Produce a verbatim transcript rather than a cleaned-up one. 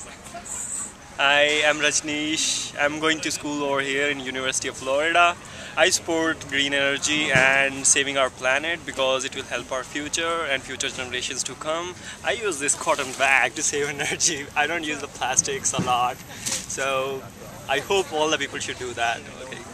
I am Rajneesh. I'm going to school over here in University of Florida. I support green energy and saving our planet because it will help our future and future generations to come. I use this cotton bag to save energy. I don't use the plastics a lot. So I hope all the people should do that. Okay.